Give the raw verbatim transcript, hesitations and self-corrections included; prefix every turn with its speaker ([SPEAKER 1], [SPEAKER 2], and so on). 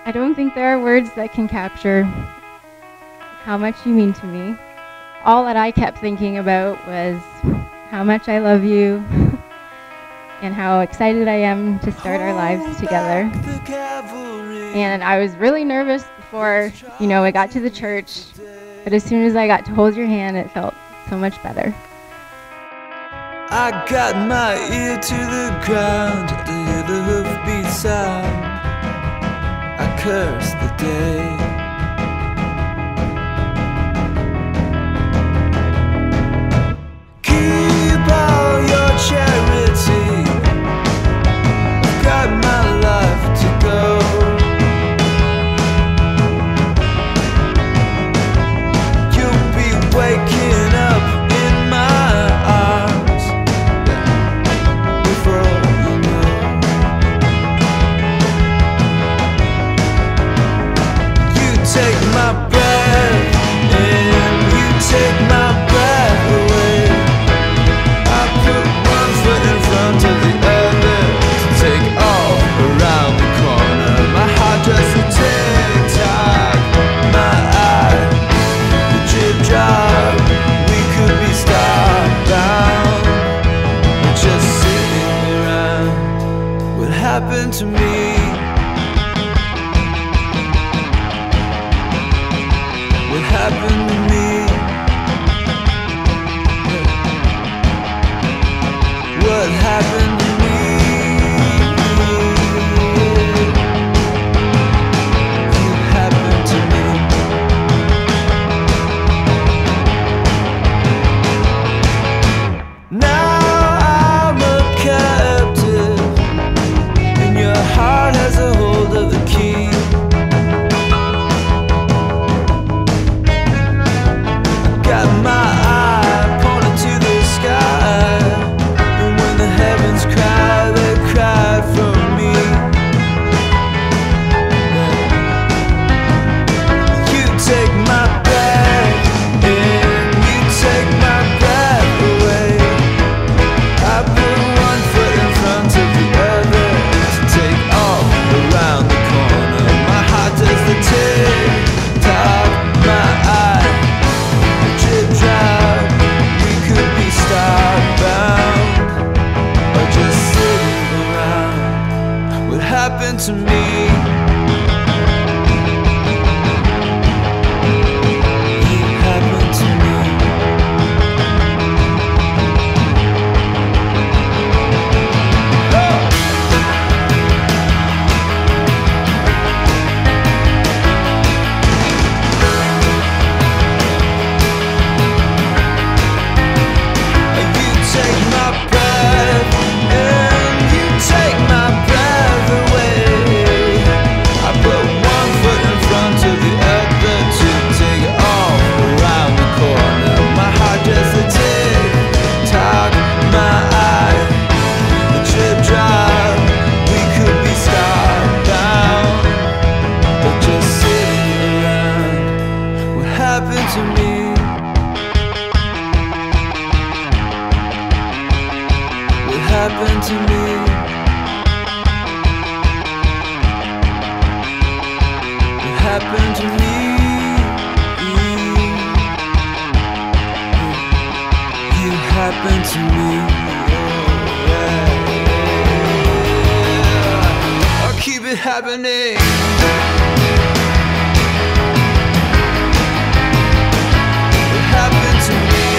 [SPEAKER 1] I don't think there are words that can capture how much you mean to me. All that I kept thinking about was how much I love you and how excited I am to start our lives together. And I was really nervous before, you know, I got to the church, but as soon as I got to hold your hand, it felt so much better.
[SPEAKER 2] I got my ear to the ground to hear the hoofbeat sound. I curse the day. Keep all your charity. I've got my life to go. You'll be waking up in my arms before you know. You take my breath and you take my breath away. I put one foot in front of the other to take off around the corner. My heart does a tick-tock, my eye, the jib job. We could be starbound, just sitting around. What happened to me? What happened to me? What happened to me? What happened to me? Now I'm a captive, and your heart has a hold of the key. Got my eye pointed to the sky, and when the heavens cry, they cry for me. You take my breath and you take my breath away. I put one foot in front of the other to take off around the corner. My heart does the tick-tock, my eye, jib job. We could be starbound or just sitting around. What happened to me? What happened to me? Oh! You take my breath and you take my breath away. I put one foot in front of the other to take off around the corner. My heart does the tick-tock, my eye, the jib job. We could be starbound, but just sitting around. What happened to me? What happened to me? What happened to me? You happened to me. Yeah. I'll keep it happening. What happened to me?